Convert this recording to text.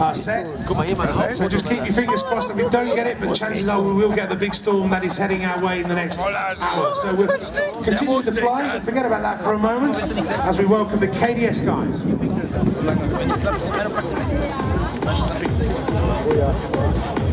set. So just keep your fingers crossed that we don't get it, but chances are we will get the big storm that is heading our way in the next hour. So we'll continue to fly, but forget about that for a moment as we welcome the KDS guys.